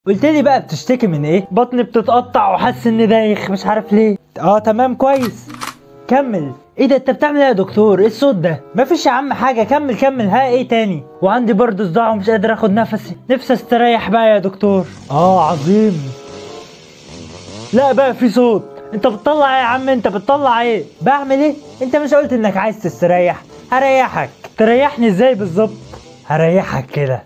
قلت لي بقى بتشتكي من ايه؟ بطني بتتقطع وحاسس اني دايخ مش عارف ليه. تمام كويس. كمل. ايه ده انت بتعمل ايه يا دكتور؟ ايه الصوت ده؟ مفيش يا عم حاجه، كمل. ها ايه تاني؟ وعندي برضه صداع ومش قادر اخد نفسي، نفسي استريح بقى يا دكتور. عظيم. لا بقى في صوت. انت بتطلع ايه يا عم؟ انت بتطلع ايه؟ بعمل ايه؟ انت مش قلت انك عايز تستريح؟ هريحك. تريحني ازاي بالظبط؟ هريحك كده.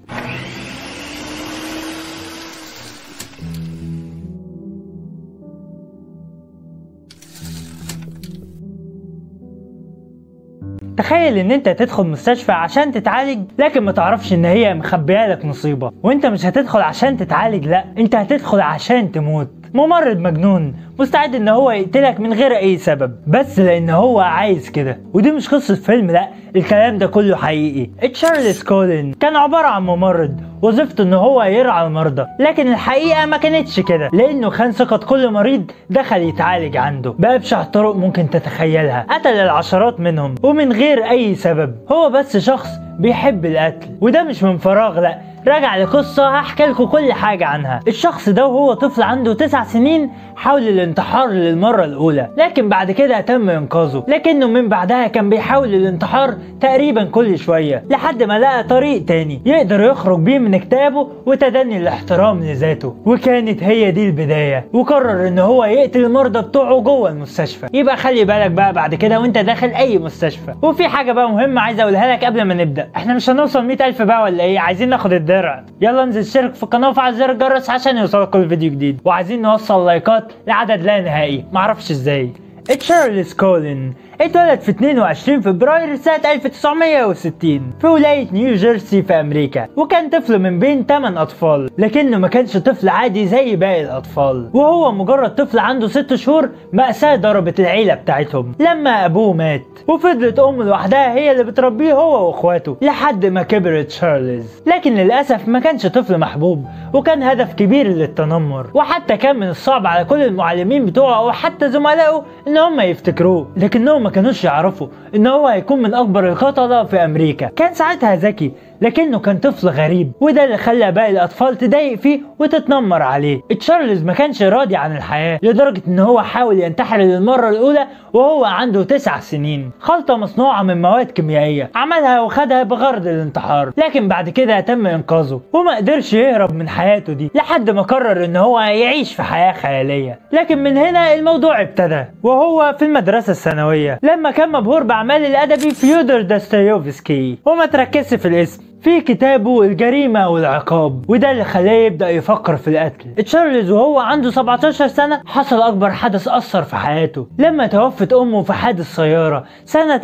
تخيل ان انت تدخل مستشفى عشان تتعالج، لكن ما تعرفش ان هي مخبيه لك مصيبه، وانت مش هتدخل عشان تتعالج، لا انت هتدخل عشان تموت. ممرض مجنون مستعد ان هو يقتلك من غير اي سبب، بس لان هو عايز كده. ودي مش قصه فيلم، لا الكلام ده كله حقيقي. تشارلز كولين كان عباره عن ممرض وظيفته ان هو يرعى المرضى، لكن الحقيقه ما كانتش كده، لانه خان ثقه كل مريض دخل يتعالج عنده بابشع طرق ممكن تتخيلها. قتل العشرات منهم ومن غير اي سبب، هو بس شخص بيحب القتل. وده مش من فراغ، لا راجع لقصة هحكي لكم كل حاجة عنها. الشخص ده وهو طفل عنده 9 سنين حاول الانتحار للمرة الأولى، لكن بعد كده تم إنقاذه، لكنه من بعدها كان بيحاول الانتحار تقريبا كل شوية لحد ما لقى طريق تاني يقدر يخرج بيه من اكتئابه وتدني الاحترام لذاته، وكانت هي دي البداية. وقرر ان هو يقتل المرضى بتوعه جوه المستشفى. يبقى خلي بالك بقى بعد كده وانت داخل اي مستشفى. وفي حاجة بقى مهمة عايز اقولها لك قبل ما نبدأ، احنا مش هنوصل 100,000 بقى ولا ايه؟ عايزين ناخد الدرع. يلا انزل اشترك في القناة وفعل زر الجرس عشان يوصلك كل فيديو جديد، وعايزين نوصل لايكات لعدد لا نهائي، معرفش ازاي. تشارلز كولين اتولد في 22 فبراير سنة 1960 في ولاية نيو جيرسي في أمريكا، وكان طفل من بين 8 أطفال، لكنه ما كانش طفل عادي زي باقي الأطفال. وهو مجرد طفل عنده 6 شهور مأساة ضربت العيلة بتاعتهم لما أبوه مات، وفضلت أمه لوحدها هي اللي بتربيه هو وأخواته لحد ما كبر تشارلز. لكن للأسف ما كانش طفل محبوب، وكان هدف كبير للتنمر، وحتى كان من الصعب على كل المعلمين بتوعه أو حتى زملائه إن هم يفتكروه، لكنهم ما كانوش يعرفوا ان هو هيكون من اكبر القتلة في امريكا. كان ساعتها ذكي لكنه كان طفل غريب، وده اللي خلى باقي الاطفال تضايق فيه وتتنمر عليه. تشارلز ما كانش راضي عن الحياة لدرجة ان هو حاول ينتحر للمرة الاولى وهو عنده 9 سنين. خلطة مصنوعة من مواد كيميائية عملها وخدها بغرض الانتحار، لكن بعد كده تم انقاذه وما قدرش يهرب من حياته دي لحد ما قرر ان هو يعيش في حياة خيالية. لكن من هنا الموضوع ابتدى وهو في المدرسة الثانوية لما كان مبهور باعمال الادبي فيودور داستويفسكي، وما تركزش في الاسم في كتابه الجريمة والعقاب، وده اللي خلاه يبدأ يفكر في القتل. تشارلز وهو عنده 17 سنة حصل أكبر حدث أثر في حياته لما توفت أمه في حادث سيارة سنة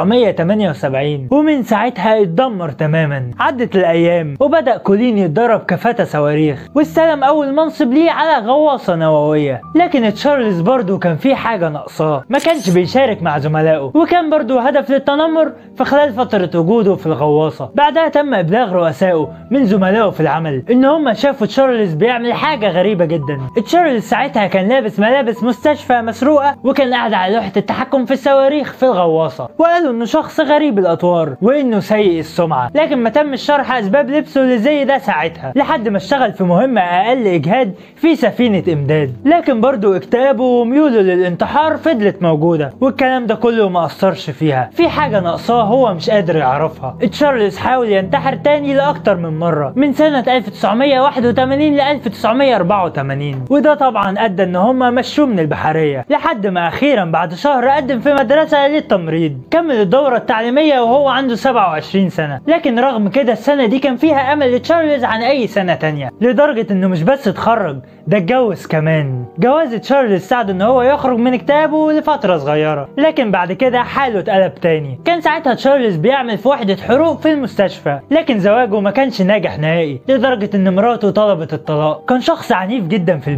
1978، ومن ساعتها اتدمر تماما. عدت الأيام وبدأ كولين يتدرب كفتى صواريخ واستلم أول منصب ليه على غواصة نووية. لكن تشارلز برضه كان في حاجة ناقصاه، ما كانش بيشارك مع زملائه، وكان برضه هدف للتنمر في خلال فترة وجوده في الغواصة. بعدها تم ابلاغ رؤسائه من زملائه في العمل ان هم شافوا تشارلز بيعمل حاجه غريبه جدا. تشارلز ساعتها كان لابس ملابس مستشفى مسروقه، وكان قاعد على لوحه التحكم في الصواريخ في الغواصه، وقالوا انه شخص غريب الاطوار وانه سيء السمعه، لكن ما تمش شرح اسباب لبسه اللي زي ده ساعتها لحد ما اشتغل في مهمه اقل اجهاد في سفينه امداد. لكن برضه اكتئابه وميوله للانتحار فضلت موجوده، والكلام ده كله ما اثرش فيها. في حاجه ناقصاه هو مش قادر يعرفها. تشارلز حاول ينتحر تاني لأكتر من مرة من سنة 1981 ل 1984، وده طبعا أدى إن هما مشوه من البحرية لحد ما أخيرا بعد شهر قدم في مدرسة للتمريض. كمل الدورة التعليمية وهو عنده 27 سنة، لكن رغم كده السنة دي كان فيها أمل لتشارلز عن أي سنة تانية، لدرجة إنه مش بس اتخرج ده اتجوز كمان. جواز تشارلز ساعده إن هو يخرج من اكتئابه لفترة صغيرة، لكن بعد كده حاله اتقلب تاني. كان ساعتها تشارلز بيعمل في وحدة حروق في المستشفى، لكن زواجه ما كانش ناجح نهائي لدرجة ان مراته طلبت الطلاق. كان شخص عنيف جدا في البيت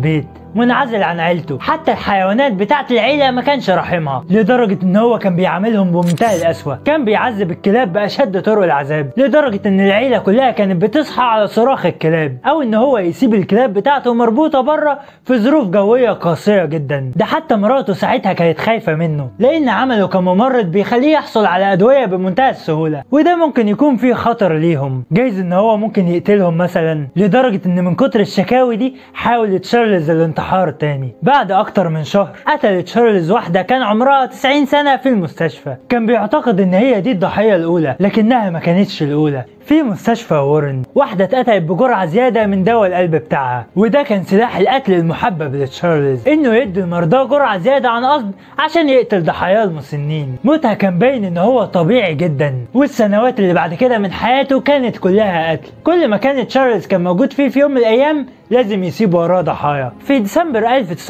منعزل عن عيلته، حتى الحيوانات بتاعت العيله ما كانش راحمها، لدرجه ان هو كان بيعاملهم بمنتهى القسوه. كان بيعذب الكلاب باشد طرق العذاب، لدرجه ان العيله كلها كانت بتصحى على صراخ الكلاب، او ان هو يسيب الكلاب بتاعته مربوطه بره في ظروف جويه قاسيه جدا. ده حتى مراته ساعتها كانت خايفه منه، لان عمله كممرض بيخليه يحصل على ادويه بمنتهى السهوله، وده ممكن يكون فيه خطر ليهم، جايز ان هو ممكن يقتلهم مثلا. لدرجه ان من كتر الشكاوي دي حاول تشارلز الانتحار تاني. بعد اكتر من شهر قتل تشارلز واحده كان عمرها 90 سنه في المستشفى. كان بيعتقد ان هي دي الضحيه الاولى، لكنها ما كانتش الاولى. في مستشفى وورن واحدة اتقتلت بجرعة زيادة من دواء القلب بتاعها، وده كان سلاح القتل المحبب لتشارلز، انه يدي المرضى جرعة زيادة عن قصد عشان يقتل ضحاياه المسنين. موتها كان باين ان هو طبيعي جدا، والسنوات اللي بعد كده من حياته كانت كلها قتل. كل ما كان تشارلز كان موجود فيه في يوم من الايام لازم يسيب وراه ضحايا. في ديسمبر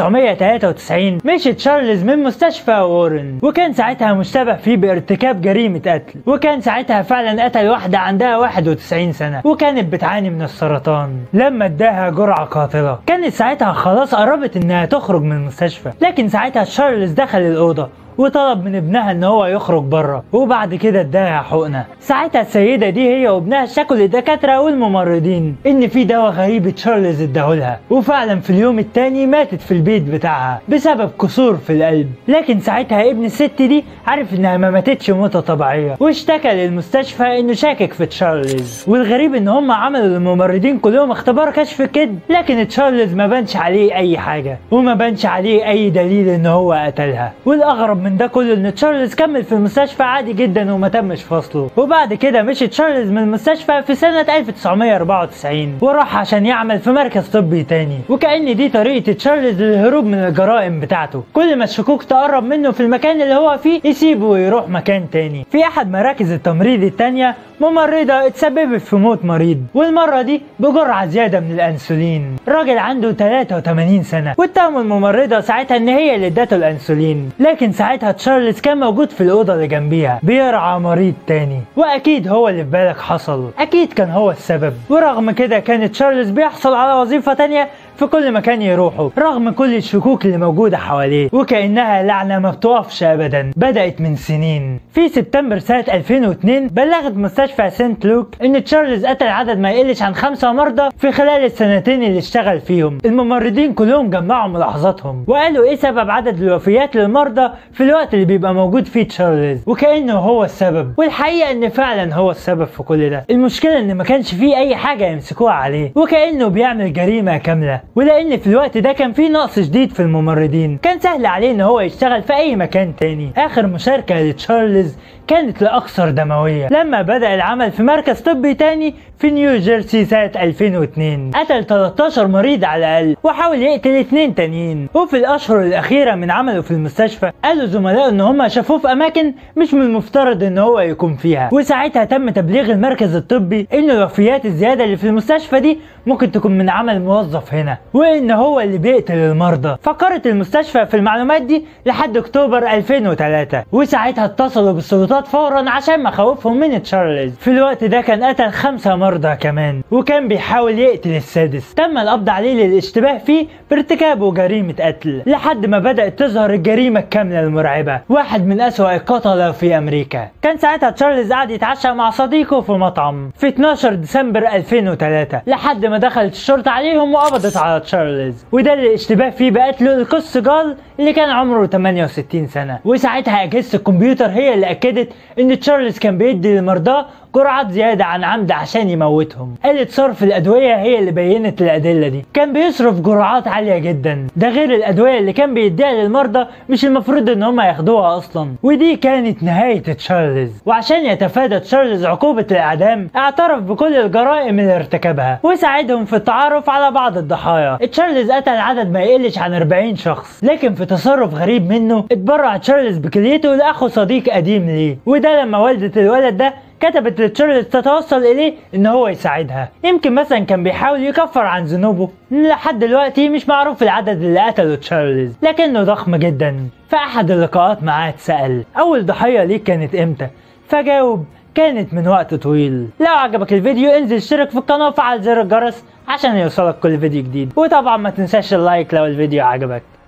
1993 مشي تشارلز من مستشفى وورن، وكان ساعتها مشتبه فيه بارتكاب جريمة قتل، وكان ساعتها فعلا قتل واحدة عندها 91 سنة وكانت بتعاني من السرطان. لما اداها جرعة قاتلة كانت ساعتها خلاص قربت انها تخرج من المستشفى، لكن ساعتها تشارلز دخل الأوضة وطلب من ابنها ان هو يخرج بره، وبعد كده اداها حقنه. ساعتها السيده دي هي وابنها شكوا للدكاتره والممرضين ان في دواء غريب تشارلز اداهولها، وفعلا في اليوم التاني ماتت في البيت بتاعها بسبب كسور في القلب. لكن ساعتها ابن الست دي عرف انها ما ماتتش موته طبيعيه، واشتكى للمستشفى انه شاكك في تشارلز. والغريب ان هم عملوا للممرضين كلهم اختبار كشف كذب، لكن تشارلز ما بانش عليه اي حاجه، وما بانش عليه اي دليل ان هو قتلها. والاغرب من ده كله ان تشارلز كمل في المستشفى عادي جدا وما تمش فصله. وبعد كده مشي تشارلز من المستشفى في سنة 1994 وراح عشان يعمل في مركز طبي تاني، وكأن دي طريقة تشارلز للهروب من الجرائم بتاعته. كل ما الشكوك تقرب منه في المكان اللي هو فيه يسيبه ويروح مكان تاني. في احد مراكز التمريض التانية ممرضة اتسببت في موت مريض، والمرة دي بجرعة زيادة من الانسولين. راجل عنده 83 سنة، واتهموا الممرضة ساعتها ان هي اللي ادته الانسولين، لكن ساعتها تشارلز كان موجود في الأوضة اللي جنبيها بيرعى مريض تاني، وأكيد هو اللي في بالك حصل، أكيد كان هو السبب. ورغم كده كان تشارلز بيحصل على وظيفة تانية في كل مكان يروحه رغم كل الشكوك اللي موجودة حواليه، وكأنها لعنة ما بتقفش أبدا بدأت من سنين. في سبتمبر سنة 2002 بلغت مستشفى سنت لوك إن تشارلز قتل عدد ما يقلش عن 5 مرضى في خلال السنتين اللي اشتغل فيهم. الممرضين كلهم جمعوا ملاحظاتهم وقالوا إيه سبب عدد الوفيات للمرضى في الوقت اللي بيبقى موجود فيه تشارلز، وكأنه هو السبب. والحقيقة إن فعلا هو السبب في كل ده. المشكلة إن ما كانش فيه أي حاجة يمسكوها عليه، وكأنه بيعمل جريمة كاملة. ولأن في الوقت ده كان فيه نقص شديد في الممرضين، كان سهل عليه إن هو يشتغل في أي مكان تاني. آخر مشاركة لتشارلز كانت لأكثر دموية لما بدأ العمل في مركز طبي تاني في نيو جيرسي سنة 2002. قتل 13 مريض على الأقل وحاول يقتل 2 تانيين. وفي الأشهر الأخيرة من عمله في المستشفى قالوا زملائه إن هم شافوه في أماكن مش من المفترض إن هو يكون فيها، وساعتها تم تبليغ المركز الطبي إن الوفيات الزيادة اللي في المستشفى دي ممكن تكون من عمل موظف هنا، وإن هو اللي بيقتل المرضى. فكرت المستشفى في المعلومات دي لحد أكتوبر 2003، وساعتها اتصلوا بالسلطات فورا عشان مخاوفهم من تشارلز. في الوقت ده كان قتل 5 مرضى كمان، وكان بيحاول يقتل السادس. تم القبض عليه للاشتباه فيه بارتكابه جريمة قتل، لحد ما بدأت تظهر الجريمة الكاملة المرعبة. واحد من أسوأ القتلة في أمريكا. كان ساعتها تشارلز قاعد يتعشى مع صديقه في مطعم في 12 ديسمبر 2003 لحد ما دخلت الشرطة عليهم وقبضت على تشارلز، وده الاشتباه فيه بقتله القس جال اللي كان عمره 68 سنة. وساعتها أجهزة الكمبيوتر هي اللي أكدت إن تشارلز كان بيدي للمرضى جرعات زيادة عن عمد عشان يموتهم. آلة صرف الأدوية هي اللي بينت الأدلة دي. كان بيصرف جرعات عالية جدا، ده غير الأدوية اللي كان بيديها للمرضى مش المفروض إن هم ياخدوها أصلا. ودي كانت نهاية تشارلز. وعشان يتفادى تشارلز عقوبة الإعدام اعترف بكل الجرائم اللي ارتكبها وساعدهم في التعرف على بعض الضحايا. تشارلز قتل عدد ما يقلش عن 40 شخص، لكن في تصرف غريب منه اتبرع تشارلز بكليته لأخو صديق قديم ليه، وده لما والدة الولد ده كتبت لتشارلز تتوصل إليه إن هو يساعدها. يمكن مثلا كان بيحاول يكفر عن ذنوبه. لحد دلوقتي مش معروف العدد اللي قتله تشارلز، لكنه ضخم جدا. في أحد اللقاءات معاه اتسأل أول ضحية ليه كانت إمتى، فجاوب كانت من وقت طويل. لو عجبك الفيديو انزل اشترك في القناة وفعل زر الجرس عشان يوصلك كل فيديو جديد، وطبعا ما تنساش اللايك لو الفيديو عجبك.